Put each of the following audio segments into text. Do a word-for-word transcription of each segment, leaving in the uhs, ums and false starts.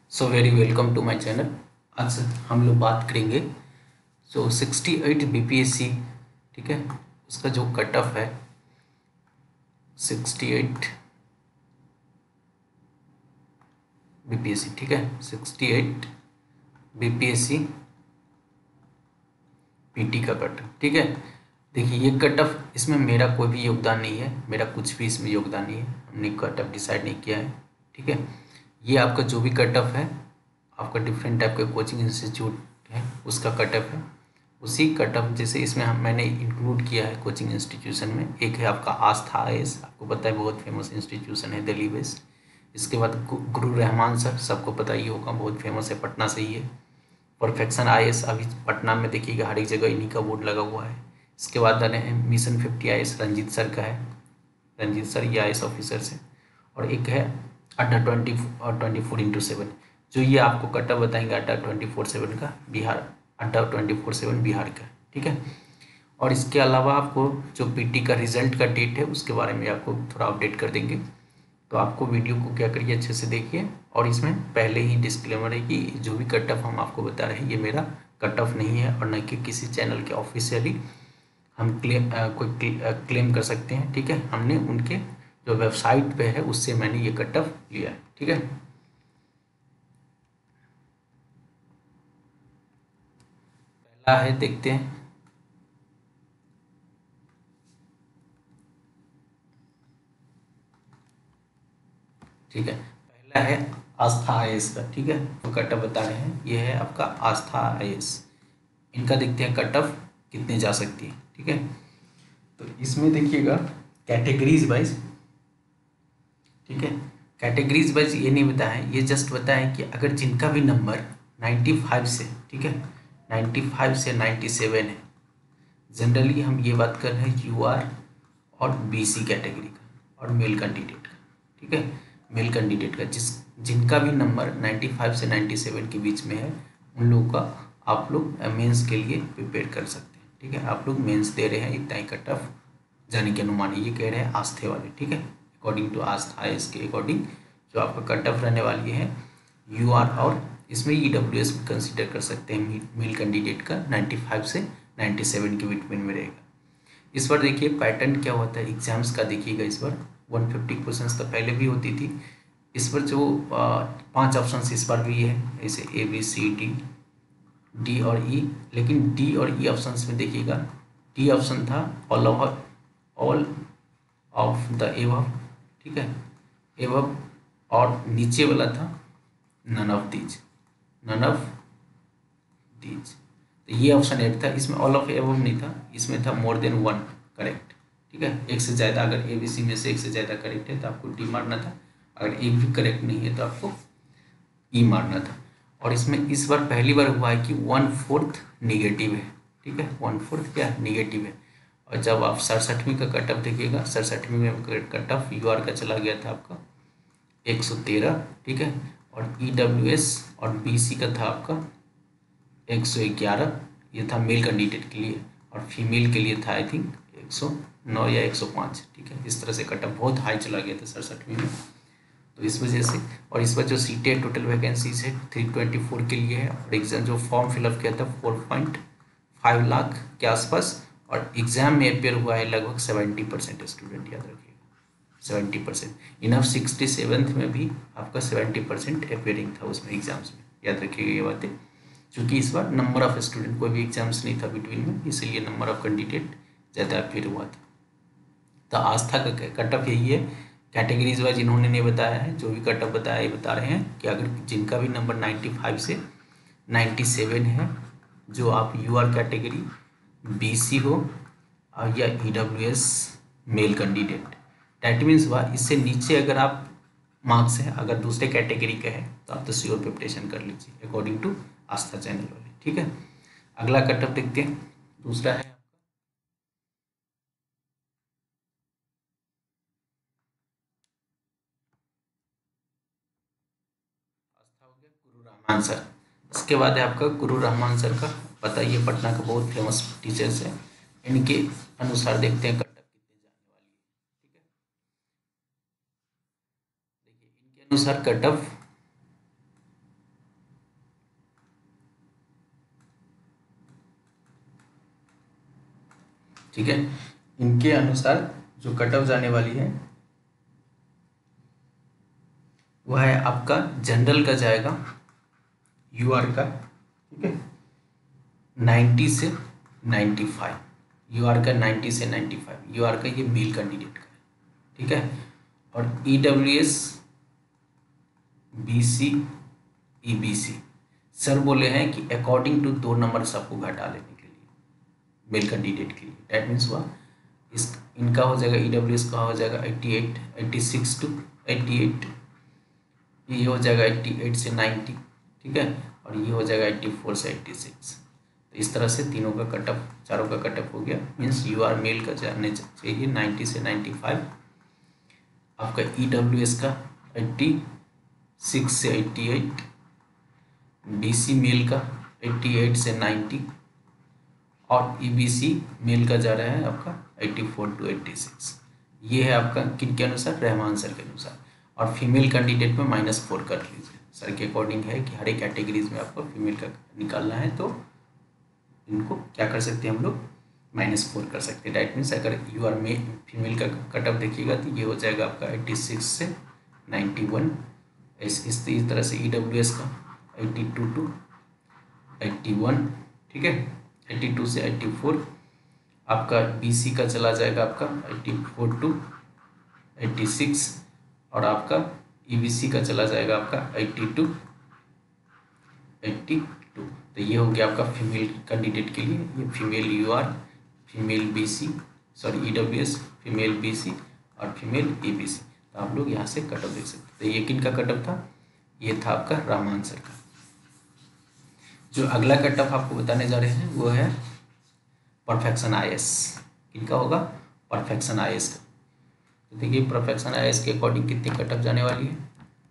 So very welcome to my channel. आज हम लोग बात करेंगे so sixty eight B P S C, ठीक है। उसका जो कट ऑफ है sixty eight B P S C, ठीक है। Sixty eight B P S C P T का कट ऑफ, ठीक है। देखिए ये कट ऑफ, इसमें मेरा कोई भी योगदान नहीं है, मेरा कुछ भी इसमें योगदान नहीं है, हमने कट ऑफ डिसाइड नहीं किया है, ठीक है। ये आपका जो भी कट ऑफ है, आपका डिफरेंट टाइप का कोचिंग इंस्टीट्यूट है उसका कट ऑफ है। उसी कट ऑफ जैसे इसमें हम मैंने इंक्लूड किया है कोचिंग इंस्टीट्यूशन में। एक है आपका आस्था आई ए एस, आपको पता है बहुत फेमस इंस्टीट्यूशन है दिल्ली बेस्ड। इसके बाद गु- गुरु रहमान सर, सबको पता ही होगा, बहुत फेमस है, पटना से ही है। परफेक्शन आई ए एस अभी पटना में देखिएगा हर एक जगह इन्हीं का बोर्ड लगा हुआ है। इसके बाद है mission fifty I A S, Ranjit sir का है। रंजीत सर ये आई एस ऑफिसर से। और एक है अड्डा ट्वेंटी और ट्वेंटी फोर इंटू सेवन, जो ये आपको कट्टा बताएंगे अड्डा ट्वेंटी फोर सेवन का, बिहार अड्डा ट्वेंटी फोर सेवन बिहार का, ठीक है। और इसके अलावा आपको जो पीटी का रिजल्ट का डेट है उसके बारे में आपको थोड़ा अपडेट कर देंगे। तो आपको वीडियो को क्या करिए, अच्छे से देखिए। और इसमें पहले ही डिस्क्लेमर है कि जो भी कट ऑफ हम आपको बता रहे हैं ये मेरा कट ऑफ नहीं है, और न कि किसी चैनल के ऑफिशियली हम क्लेम अ, कोई क्लेम कर सकते हैं, ठीक है। हमने उनके जो वेबसाइट पे है उससे मैंने ये कट ऑफ लिया है, ठीक है। पहला है, देखते हैं, ठीक है। पहला है आस्था आई ए एस का, ठीक है। तो कट ऑफ बता रहे हैं, ये है आपका आस्था आई ए एस। इनका देखते हैं कट ऑफ कितने जा सकती है, ठीक है। तो इसमें देखिएगा कैटेगरीज वाइज, ठीक है। कैटेगरीज वाइज ये नहीं बताया है, ये जस्ट बताया है कि अगर जिनका भी नंबर नाइन्टी फाइव से, ठीक है, नाइन्टी फाइव से नाइन्टी सेवन है, जनरली हम ये बात कर रहे हैं यू आर और बी सी कैटेगरी का और मेल कैंडिडेट का, ठीक है। मेल कैंडिडेट का जिस जिनका भी नंबर नाइन्टी फाइव से नाइन्टी सेवन के बीच में है, उन लोगों का आप लोग मेंस के लिए प्रिपेयर कर सकते हैं, ठीक है। आप लोग मेंस दे रहे हैं, इतना ही कट ऑफ जाने के अनुमान ये कह रहे हैं आस्थे वाले, ठीक है। अकॉर्डिंग टू आस्था इसके अकॉर्डिंग जो आपका कट ऑफ रहने वाली है यू आर, और इसमें ई डब्ल्यू एस भी कंसिडर कर सकते हैं मेल कैंडिडेट का, नाइन्टी फाइव से नाइन्टी सेवन के बिटवीन में रहेगा। इस बार देखिए पैटर्न क्या होता है एग्जाम्स का, देखिएगा इस बार वन फिफ्टी क्वेश्चन तो पहले भी होती थी। इस बार जो आ, पांच ऑप्शन इस बार भी है, जैसे A B C D, D और ई। लेकिन डी और ई ऑप्शंस में देखिएगा, डी ऑप्शन था all over all of the above, ठीक है, एबव। और नीचे वाला था none of these, none of these. तो ये ऑप्शन एक था, इसमें ऑल ऑफ एबव नहीं था, इसमें था मोर देन वन करेक्ट, ठीक है। एक से ज़्यादा, अगर ए बी सी में से एक से ज़्यादा करेक्ट है तो आपको डी मारना था, अगर एक भी करेक्ट नहीं है तो आपको ई मारना था। और इसमें इस बार पहली बार हुआ है कि वन फोर्थ निगेटिव है, ठीक है, वन फोर्थ क्या निगेटिव है। और जब आप सड़सठवीं का कट ऑफ देखिएगा, सड़सठवीं में कट ऑफ यू आर का चला गया था आपका एक सौ तेरह, ठीक है। और ई डब्ल्यू एस और बी सी का था आपका एक सौ ग्यारह, ये था मेल कैंडिडेट के लिए, और फीमेल के लिए था आई थिंक एक सौ नौ या एक सौ पाँच, ठीक है। इस तरह से कट ऑफ बहुत हाई चला गया था सड़सठवीं में, तो इस वजह से। और इस पर जो सीटें है टोटल वैकेंसीज है थ्री ट्वेंटी फोर के लिए है, और एग्जाम जो फॉर्म फिलअप किया था फोर पॉइंट फाइव लाख के आसपास, और एग्जाम में अपेयर हुआ है लगभग सेवेंटी परसेंट स्टूडेंट, याद रखिएगा सेवेंटी परसेंट। इनफ सिक्सटी सेवन्थ में भी आपका सेवेंटी परसेंट अपेयरिंग था उसमें एग्जाम्स में, याद रखिएगा ये बातें। क्योंकि इस बार नंबर ऑफ स्टूडेंट कोई भी एग्जाम्स नहीं था बिटवीन में, इसलिए नंबर ऑफ कैंडिडेट ज़्यादा अपेयर हुआ था। तो आस्था का कट ऑफ यही है, कैटेगरीज वाइज इन्होंने नहीं बताया है, जो भी कट ऑफ बताया ये बता रहे हैं कि अगर जिनका भी नंबर नाइन्टी फाइव से नाइन्टी सेवन है, जो आप U R category, B C हो और या E W S male candidate, that means वह इससे नीचे अगर आप मार्क्स है, अगर दूसरे कैटेगरी का है तो आप तो श्योर प्रिपरेशन कर लीजिए अकॉर्डिंग टू आस्था चैनल वाले, ठीक है। अगला कट ऑफ देखते हैं, दूसरा है आस्था हो गया गुरु रहमान सर। इसके बाद है आपका गुरु रहमान सर का, पता ही है पटना का बहुत फेमस टीचर्स है। इनके अनुसार देखते हैं कट ऑफ कितने जाने वाली है, ठीक है। देखिए इनके अनुसार कट ऑफ ठीक है। इनके अनुसार जो कट ऑफ जाने वाली है वह है आपका जनरल का जाएगा यूआर का, ठीक है, नाइन्टी से नाइन्टी फाइव, यूआर का नाइन्टी से नाइन्टी फाइव, यूआर का ये मेल कैंडिडेट का है, ठीक है। और ईडब्ल्यूएस, बीसी, ईबीसी सर बोले हैं कि अकॉर्डिंग टू दो नंबर सबको घटा लेने के लिए मेल कैंडिडेट के लिए। डैट मीन्स हुआ इस इनका हो जाएगा ईडब्ल्यूएस का हो जाएगा eighty eight, eighty six to eighty eight, ये हो जाएगा एट्टी एट से नाइन्टी, ठीक है, और ये हो जाएगा एट्टी फोर से एट्टी सिक्स। तो इस तरह से तीनों का कटअप, चारों का कटअप हो गया। मीन्स यू आर मेल का जाने चाहिए नाइन्टी से नाइन्टी फाइव, आपका ईडब्ल्यूएस का एट्टी सिक्स से एट्टी एट, बीसी मेल का एट्टी एट से नाइन्टी, और ईबीसी मेल का जा रहा है आपका eighty four to eighty six. ये है आपका किन के अनुसार, रहमान सर के अनुसार। और फीमेल कैंडिडेट में माइनस फोर कर लीजिए, सर के अकॉर्डिंग है कि हर एक कैटेगरीज में आपको फीमेल का निकालना है, तो इनको क्या कर सकते हैं हम लोग, माइनस फोर कर सकते हैं। डैट मीन्स अगर यू आर मे फीमेल का कटअप देखिएगा तो ये हो जाएगा आपका एट्टी सिक्स से नाइन्टी वन, इस इस तरह से ई डब्ल्यू एस का eighty two to eighty one, ठीक है, एट्टी टू से एट्टी फोर, आपका बी सी का चला जाएगा आपका eighty four to eighty six, और आपका ई बी सी का चला जाएगा आपका एट्टी टू एट्टी टू। तो ये हो गया आपका फीमेल कैंडिडेट के लिए, ये female U R, female B C, sorry E W S, female B C और फीमेल ई बी सी। तो आप लोग यहाँ से कटअप देख सकते हैं। तो ये किन का कटअप था, ये था आपका रहमान सर का। जो अगला कटअप आपको बताने जा रहे हैं वो है परफेक्शन आई एस। किनका होगा, परफेक्शन आई एस का। तो देखिए परफेक्शन आई एस के अकॉर्डिंग कितनी कटअप जाने वाली है,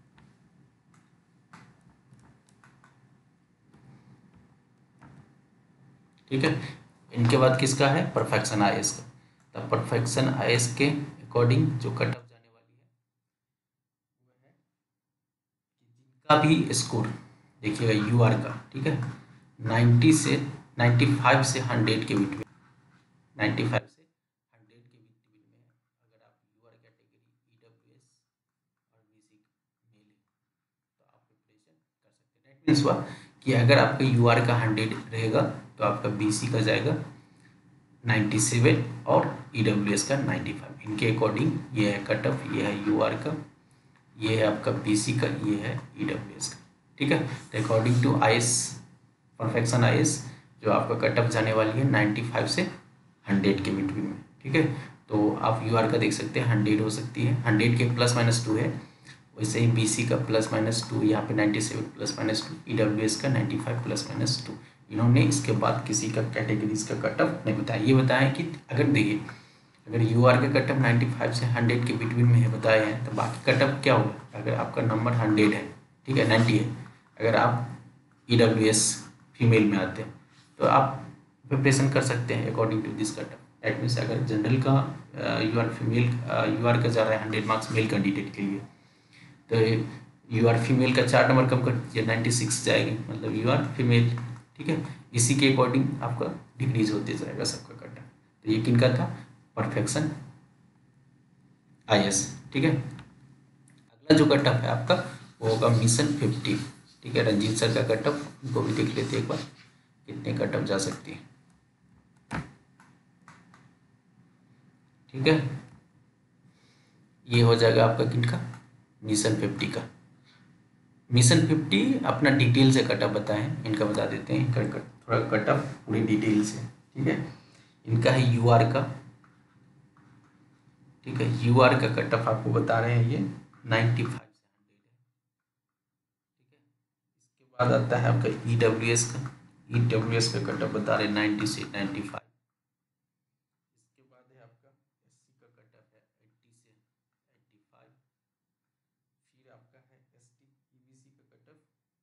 ठीक है। इनके बाद किसका है, परफेक्शन आई एस का। तो परफेक्शन आई एस के अकॉर्डिंग जो कटअप जाने वाली है वो है जिनका भी स्कोर देखिएगा यू आर का, ठीक है, नाइन्टी से नाइन्टी फाइव से हंड्रेड के बीच में, नाइन्टी फाइव से हंड्रेड के बीच में है। अगर आप U R category E W S और बी सी मेल है तो आप प्रिपरेशन कर सकते हैं। डेट मीन्स हुआ कि अगर आपका यू आर का हंड्रेड रहेगा तो आपका बी सी का जाएगा नाइन्टी सेवन और ई डब्ल्यू एस का नाइन्टी फाइव। इनके अकॉर्डिंग ये है कट ऑफ, ये है यू आर का, ये है आपका बी सी का, ये है ई डब्ल्यू एस का, ठीक है। तो according to I S, perfection I S, जो आपका कट ऑफ जाने वाली है नाइन्टी फाइव से हंड्रेड के बिटवीन में, ठीक है। तो आप यू आर का देख सकते हैं हंड्रेड हो सकती है, हंड्रेड के प्लस माइनस टू है, वैसे ही बी सी का प्लस माइनस टू, यहाँ पे ninety seven plus minus two, E W S का ninety five plus minus two. इन्होंने इसके बाद किसी का कैटेगरीज का कट ऑफ नहीं बताया। ये बताया कि अगर देखिए अगर यू आर का कट ऑफ नाइन्टी फाइव से हंड्रेड के बिटवीन में है बताए हैं, तो बाकी कट ऑफ क्या होगा, अगर आपका नंबर हंड्रेड है, ठीक है, नाइन्टी है, अगर आप ई डब्ल्यू एस फीमेल में आते हैं तो आप प्रिपरेशन कर सकते हैं according to this cut off. That means अगर जनरल का U R female U R का जा रहा है हंड्रेड मार्क्स मेल कैंडिडेट के लिए, तो यू आर फीमेल का चार नंबर कम कर दीजिए, नाइन्टी सिक्स जाएगी, मतलब यू आर फीमेल, ठीक है। इसी के अकॉर्डिंग आपका डिक्रीज होते जाएगा सबका कट ऑफ। तो ये किनका था, परफेक्शन आई एस, ठीक है। अगला जो कट ऑफ है आपका वो होगा मिशन फिफ्टी, ठीक है। रंजीत सर का कट ऑफ, उनको भी देख लेते एक बार कितने कट ऑफ जा सकती है, ठीक है। ये हो जाएगा आपका किनका, मिशन फिफ्टी का। मिशन फिफ्टी अपना डिटेल से कट ऑफ बताएं, इनका बता देते हैं, इनका कट, थोड़ा कट ऑफ पूरी डिटेल से, ठीक है। इनका है यू आर का, ठीक है, यू आर का कट ऑफ आपको बता रहे हैं ये नाइन्टी फाइव से हंड्रेड है, ठीक है। इसके बाद आता है आपका ई डब्ल्यू एस का, ई डब्ल्यू एस का कट ऑफ बता रहे हैं नाइन्टी से नाइन्टी फाइव। इसके बाद है आपका एस सी का कट ऑफ है एट्टी से एट्टी फाइव। फिर आपका है S T E B C का cut off,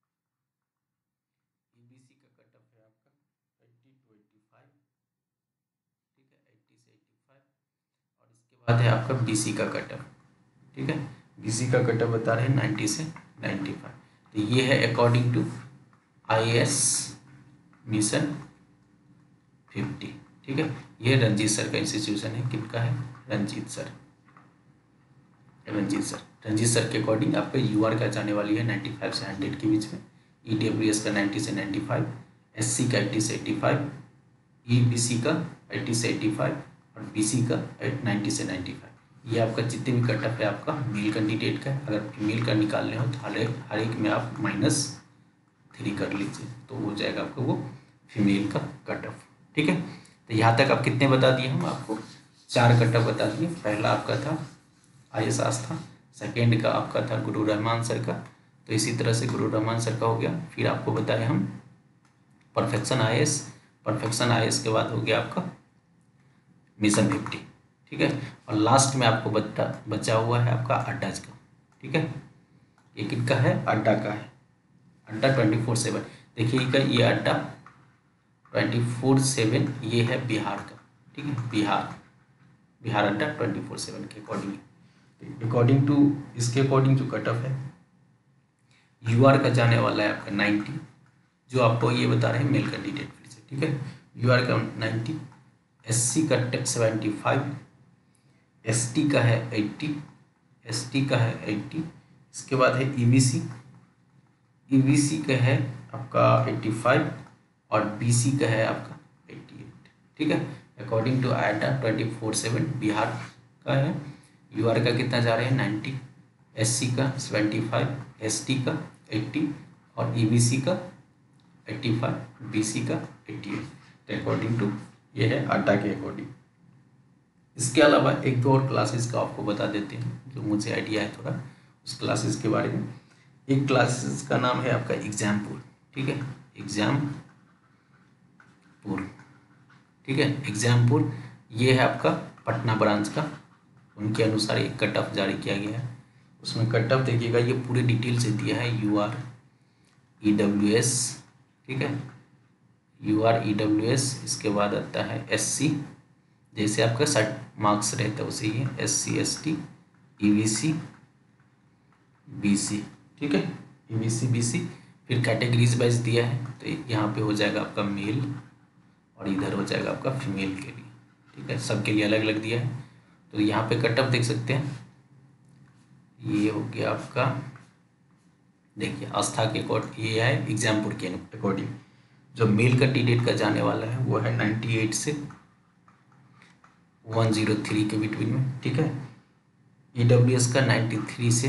E B C का कट ऑफ है आपका एट्टी टू एट्टी फाइव, ठीक है, एट्टी से एट्टी फाइव। और इसके बाद है आपका बी सी का कट ऑफ, ठीक है, बी सी का कट ऑफ बता रहे हैं नाइन्टी से नाइन्टी फाइव। तो ये है according to I S mission fifty, ठीक है। ये रंजीत सर का इंस्टीट्यूशन है, किनका है, Ranjit sir, Ranjit sir Ranjit sir के अकॉर्डिंग आपका यू आर का जाने वाली है नाइन्टी फाइव से हंड्रेड के बीच में, ई डब्ल्यू एस का नाइन्टी से नाइन्टी फाइव, एस सी का एट्टी से eighty five, E B C का एट्टी से एट्टी फाइव और बी सी का नाइन्टी से नाइन्टी फाइव। ये आपका जितने भी कट ऑफ है आपका मेल कैंडिडेट का है। अगर फीमेल का निकालने हो तो हर एक हर एक में आप माइनस थ्री कर लीजिए तो हो जाएगा आपको वो फीमेल का कट ऑफ। ठीक है, तो यहाँ तक आप कितने बता दिए, हम आपको चार कट ऑफ बता दिए। पहला आपका था आई एस आस्था, सेकेंड का आपका था गुरु रहमान सर का, तो इसी तरह से गुरु रहमान सर का हो गया। फिर आपको बताया हम perfection I S, perfection I S के बाद हो गया आपका मिशन फिफ्टी। ठीक है, और लास्ट में आपको बचा बचा हुआ है आपका अड्डाज का। ठीक है, ये किनका है, अड्डा का है, अड्डा ट्वेंटी फोर सेवन। देखिएगा ये अड्डा ट्वेंटी फोर सेवन ये है बिहार का। ठीक है, बिहार बिहार अड्डा ट्वेंटी फोर सेवन के अकॉर्डिंग अकॉर्डिंग टू इसके अकॉर्डिंग जो कट ऑफ है यू आर का जाने वाला है आपका नाइन्टी, जो आपको ये बता रहे हैं मेल कैंडिडेट फिर से। ठीक है, यू आर का नाइन्टी, एस सी का सेवेंटी फाइव, एस टी का है एट्टी, एस टी का है एट्टी, इसके बाद है ई बी सी, ई बी सी का है आपका एट्टी फाइव और बी सी का है आपका एट्टी एट। ठीक है, अकॉर्डिंग टू आईटा ट्वेंटी फोर सेवन बिहार का है, यू आर का कितना जा रहे हैं नाइन्टी, एस सी का सेवेंटी फाइव, एस टी का एट्टी और ई बी सी का एट्टी फाइव, बी सी का एट्टी एट। तो अकॉर्डिंग टू ये है आटा के अकॉर्डिंग। इसके अलावा एक दो और क्लासेस का आपको बता देते हैं जो मुझे आइडिया है थोड़ा उस क्लासेस के बारे में। एक क्लासेस का नाम है आपका एग्जामपुर। ठीक है, एग्जामपुर। ठीक है, एग्जामपुर ये है आपका पटना ब्रांच का, उनके अनुसार एक कट ऑफ जारी किया गया है। उसमें कट ऑफ देखिएगा ये पूरे डिटेल से दिया है, U R E W S. ठीक है, U R E W S, इसके बाद आता है एस सी, जैसे आपका साठ मार्क्स रहता है उसे ही S C S T, E V C, B C. ठीक है, ई वी सी बी सी, फिर कैटेगरीज वाइज दिया है, तो यहाँ पे हो जाएगा आपका मेल और इधर हो जाएगा आपका फीमेल के लिए। ठीक है, सबके लिए अलग अलग दिया है। तो यहाँ पे कट ऑफ देख सकते हैं, ये हो गया आपका, देखिए आस्था के अकॉर्ड ये है एग्जामपुर के अकॉर्डिंग। जो मेल कैंडिडेट का जाने वाला है वो है नाइन्टी एट से वन ज़ीरो थ्री के बिटवीन में। ठीक है, ई डब्ल्यू एस का नाइन्टी थ्री से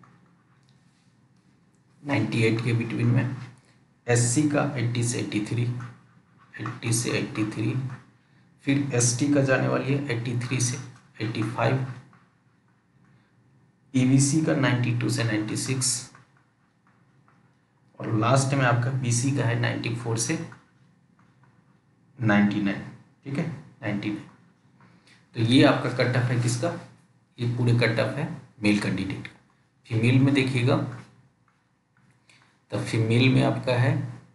नाइन्टी एट के बिटवीन में, एस सी का एट्टी से एट्टी थ्री, एट्टी से एट्टी थ्री, फिर एस टी का जाने वाली है एट्टी थ्री से eighty five, E V C का नाइन्टी टू से नाइन्टी सिक्स और लास्ट में आपका बी सी का है नाइन्टी फोर से नाइन्टी नाइन। ठीक है, नाइन्टी नाइन। तो ये आपका कट ऑफ है किसका, ये पूरे कट ऑफ है मेल कैंडिडेट का। फीमेल में देखिएगा तो फीमेल में आपका है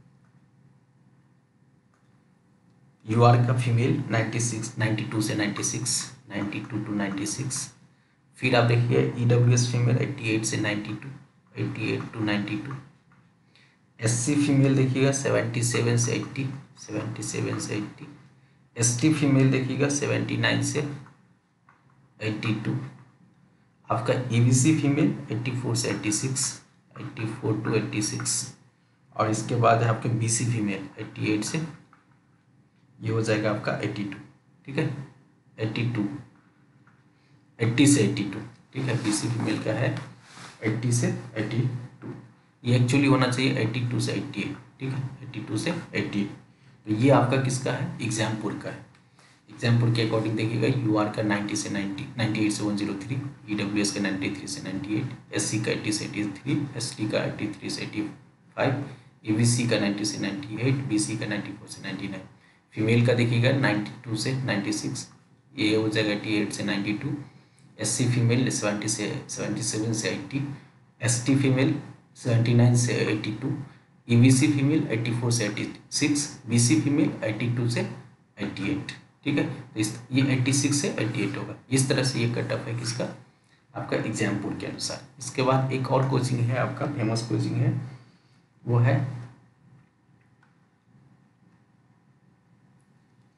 यू आर का female ninety six, ninety two से ninety six, ninety two to ninety six. फिर आप देखिए E W S female eighty eight से ninety two, eighty eight to ninety two. S C female देखिएगा सेवेंटी सेवन से eighty, seventy seven से eighty. S T female देखिएगा seventy nine से eighty two. आपका E B C female eighty four से eighty six, eighty four to eighty six और इसके बाद है आपके B C female eighty eight से, ये हो जाएगा आपका एट्टी टू। ठीक है, एट्टी टू, एट्टी से एट्टी टू। ठीक है, बी सी फीमेल का है एट्टी से एट्टी टू, ये एक्चुअली होना चाहिए एट्टी टू से एट्टी एट। ठीक है, एट्टी टू से एट्टी एट। तो ये आपका किसका है, एग्जामपुर का है। एग्जामपुर के अकॉर्डिंग देखिएगा यू आर का नाइन्टी से नाइन्टी, नाइन्टी एट से one zero three, E W S का नाइन्टी थ्री से नाइन्टी एट, एस सी का एट्टी से एट्टी थ्री, एस टी का एट्टी थ्री से eighty five, E V C का नाइन्टी से नाइन्टी एट, बी सी का नाइन्टी फोर से नाइन्टी नाइन। फीमेल का देखिएगा नाइन्टी टू से नाइन्टी सिक्स, ये हो जाएगा एट्टी एट से ninety two. S C female seventy से सेवेंटी सेवन से eighty, S T female seventy nine से eighty two, E V C female eighty four से eighty six, B C female eighty two से eighty eight. ठीक है, तो इस ये एट्टी सिक्स से एट्टी एट होगा। इस तरह से ये कट ऑफ है किसका, आपका एग्जामपुर के अनुसार। इसके बाद एक और कोचिंग है आपका, फेमस कोचिंग है, वो है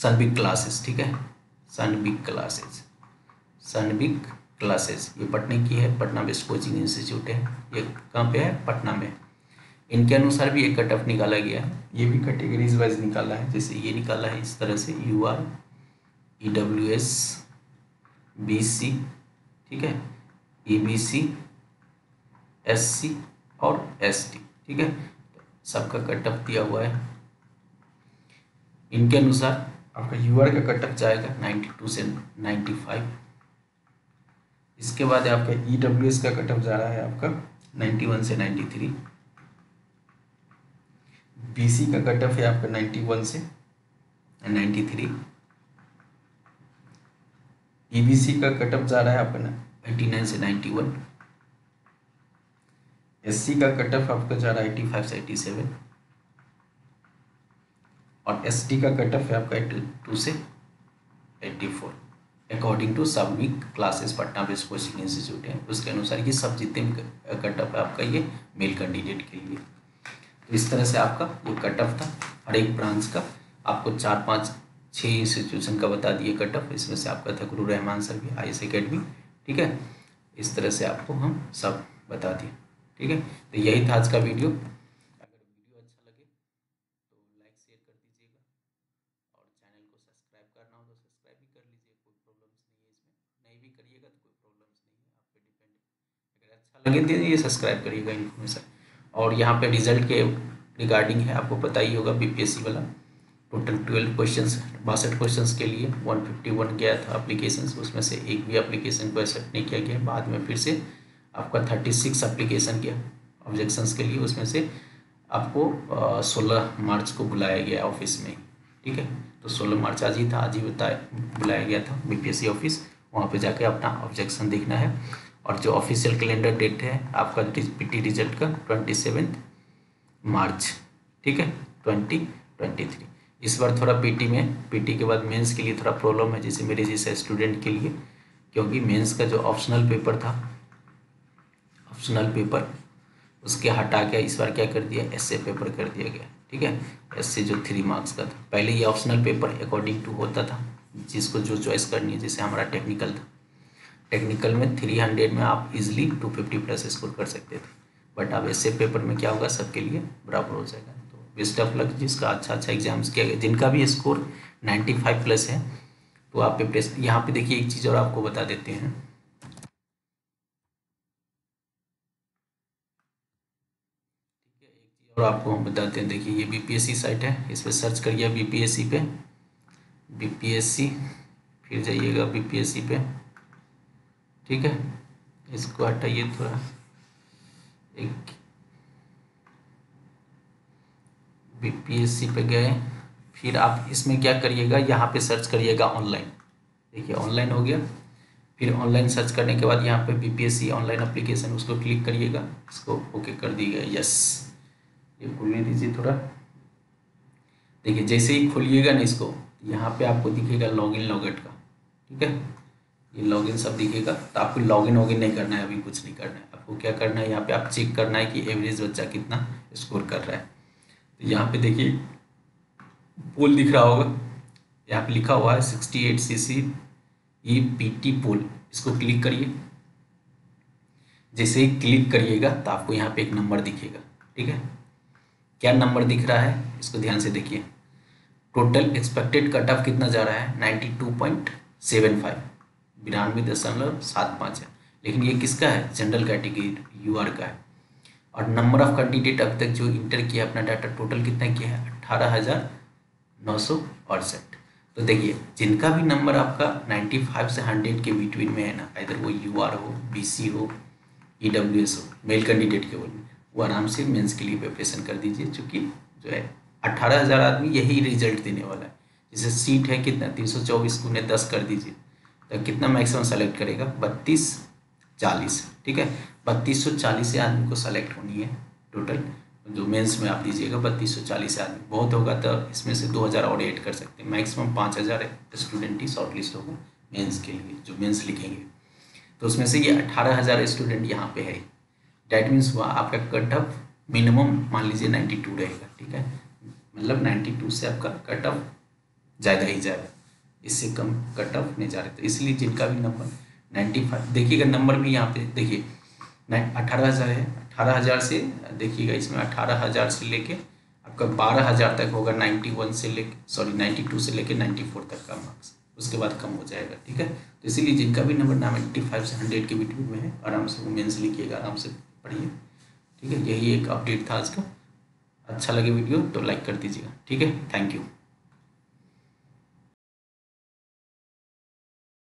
सनबिग क्लासेस, ठीक है, सनबिग क्लासेस, सनबिग क्लासेस ये पटना की है, पटना बेस्ड कोचिंग इंस्टीट्यूट है। ये कहाँ पे है? पटना में। इनके अनुसार भी एक कट ऑफ निकाला गया है, ये भी कैटेगरीज वाइज निकाला है। जैसे ये निकाला है इस तरह से, U R, E W S, B C, ठीक है, ई बी सी, एस सी और एस टी, ठीक है, सबका कट ऑफ दिया हुआ है। इनके अनुसार आपका यू आर का कट ऑफ जाएगा नाइन्टी टू से नाइन्टी फाइव। इसके बाद आपका ई डब्ल्यू एस का कट ऑफ जा रहा है आपका नाइन्टी वन से नाइन्टी थ्री। बी सी का कट ऑफ है आपका नाइन्टी वन से ninety three. E B C का कट ऑफ जा रहा है आपका एटी नाइन से नाइन्टी वन। एस सी का कट ऑफ आपका जा रहा है एटी फाइव से एटी सेवन। और एस टी का कट ऑफ है आपका एटी टू से eighty four, according to Sunbig classes Patna based coaching institute है। उसके अनुसार ये सब जितने कट ऑफ है आपका ये मेल कैंडिडेट के लिए। तो इस तरह से आपका ये कट ऑफ था। हर एक ब्रांच का आपको चार पाँच छः इंस्टीट्यूशन का बता दिए कट ऑफ। इसमें से आपका था गुरु रहमान सर भी, आई एस अकेडमी, ठीक है। इस तरह से आपको हम सब बता दिए, ठीक है। तो यही था आज का वीडियो। अगर वीडियो अच्छा लगे तो लाइक शेयर कर दीजिएगा, और चैनल को सब्सक्राइब करना हो तो सब्सक्राइब भी कर लीजिए, कोई प्रॉब्लम्स नहीं है इसमें। नहीं भी करिएगा तो कोई प्रॉब्लम्स नहीं है, आप पे डिपेंड है। अगर अच्छा लगे तो ये सब्सक्राइब करिएगा इन्फॉर्मेशन। और यहाँ पे रिजल्ट के रिगार्डिंग है, आपको पता ही होगा बीपीएससी वाला टोटल ट्वेल्व क्वेश्चंस, बासठ क्वेश्चंस के लिए वन फिफ्टी वन गया था एप्लीकेशन, उसमें से एक भी एप्लीकेशन को एक्सेप्ट नहीं किया गया। बाद में फिर से आपका थर्टी सिक्स एप्लीकेशन किया ऑब्जेक्शंस के लिए, उसमें से आपको सोलह मार्च को बुलाया गया ऑफिस में, ठीक है। तो सोलह मार्च आज ही था, आज ही बताया बुलाया गया था बीपीएससी ऑफिस, वहाँ पे जाके अपना ऑब्जेक्शन देखना है। और जो ऑफिशियल कैलेंडर डेट है आपका पीटी रिजल्ट का ट्वेंटी सेवेंथ मार्च, ठीक है, ट्वेंटी ट्वेंटी थ्री। इस बार थोड़ा पीटी में, पीटी के बाद मेंस के लिए थोड़ा प्रॉब्लम है, जैसे मेरे जैसे स्टूडेंट के लिए, क्योंकि मेंस का जो ऑप्शनल पेपर था, ऑप्शनल पेपर उसके हटा के इस बार क्या कर दिया, एसए पेपर कर दिया गया, ठीक है। एसए जो थ्री मार्क्स का था, पहले ये ऑप्शनल पेपर अकॉर्डिंग टू होता था जिसको जो चॉइस करनी है। जैसे हमारा टेक्निकल था, टेक्निकल में थ्री हंड्रेड में आप easily two fifty plus score कर सकते थे, बट अब एसए पेपर में क्या होगा, सबके लिए बराबर हो जाएगा। तो बेस्ट ऑफ लक जिसका अच्छा अच्छा एग्जाम्स किया गया, जिनका भी स्कोर नाइन्टी फाइव प्लस है तो आप प्रिपरेशन। यहाँ पे देखिए एक चीज़ और आपको बता देते हैं, ठीक है, एक चीज़ और आपको हम बताते हैं। देखिए ये बीपीएससी साइट है, इस पर सर्च करिए बीपीएससी पे, बीपीएससी, फिर जाइएगा बीपीएससी पे, ठीक है। इसको हटाइए थोड़ा, एक बीपीएससी पे गए, फिर आप इसमें क्या करिएगा, यहाँ पे सर्च करिएगा ऑनलाइन। देखिए ऑनलाइन हो गया, फिर ऑनलाइन सर्च करने के बाद यहाँ पे बीपीएससी ऑनलाइन एप्लीकेशन, उसको क्लिक करिएगा, इसको ओके कर दीजिएगा, यस। ये खोलने दीजिए थोड़ा। देखिए जैसे ही खोलिएगा ना इसको, यहाँ पे आपको दिखेगा लॉगिन लॉगआउट का, ठीक है, ये लॉगिन सब दिखेगा। तो आपको लॉगिन वॉगिन नहीं करना है, अभी कुछ नहीं करना है। आपको क्या करना है, यहाँ पे आप चेक करना है कि एवरेज बच्चा कितना स्कोर कर रहा है। तो यहाँ पे देखिए पोल दिख रहा होगा, यहाँ पे लिखा हुआ है sixty eight C C E P T poll, इसको क्लिक करिए। जैसे ही क्लिक करिएगा तो आपको यहाँ पे एक नंबर दिखेगा, ठीक है। क्या नंबर दिख रहा है, इसको ध्यान से देखिए। टोटल एक्सपेक्टेड कट ऑफ कितना जा रहा है, ninety two point seven five, बिरानवे दशमलव सात पाँच है। लेकिन ये किसका है, जनरल कैटेगरी यू आर का है। और नंबर ऑफ कैंडिडेट अब तक जो इंटर किया अपना डाटा, टोटल कितना किया है, अट्ठारह हज़ार नौ सौ अड़सठ। तो देखिए जिनका भी नंबर आपका पचानवे से हंड्रेड के बिटवीन में है ना, इधर वो यू आर हो, बी सी हो, ई डब्ल्यू एस हो, मेल कैंडिडेट के बोल में, वो आराम से मेंस के लिए प्रिपरेशन कर दीजिए। चूँकि जो है अट्ठारह हज़ार आदमी यही रिजल्ट देने वाला है। जैसे सीट है कितना, तीन सौ चौबीस गुने दस कर दीजिए, तो कितना मैक्सिमम सेलेक्ट करेगा, बत्तीस चालीस, ठीक है। बत्तीस सौ चालीस आदमी को सेलेक्ट होनी है टोटल, जो मेंस में आप दीजिएगा बत्तीस सौ चालीस आदमी, बहुत होगा तो इसमें से दो हज़ार और ऐड कर सकते हैं। मैक्सिमम पाँच हज़ार स्टूडेंट ही शॉर्ट लिस्ट होगा मेंस के लिए, जो मेंस लिखेंगे। तो उसमें से ये अट्ठारह हज़ार स्टूडेंट यहाँ पे है। डैट मीन्स हुआ आपका कट ऑफ मिनिमम मान लीजिए नाइन्टी टू रहेगा, ठीक है, मतलब नाइन्टी टू से आपका कट ऑफ ज़्यादा ही ज़्यादा, इससे कम कट ऑफ नहीं जा रहे। तो इसलिए जिनका भी नंबर नाइन्टी फाइव, देखिएगा नंबर भी यहाँ पे देखिए अठारह हज़ार है, अठारह हज़ार से देखिएगा इसमें अठारह हज़ार से लेके आपका बारह हज़ार तक होगा, नाइन्टी वन से लेके सॉरी नाइन्टी टू से लेके नाइन्टी फोर तक का मार्क्स, उसके बाद कम हो जाएगा। ठीक है, तो इसीलिए जिनका भी नंबर नाइन्टी फाइव से हंड्रेड के बिटवीन में है आराम से वुमेंस लिखिएगा, आराम से पढ़िए। ठीक है, यही एक अपडेट था आज का। अच्छा लगे वीडियो तो लाइक कर दीजिएगा। ठीक है, थैंक यू।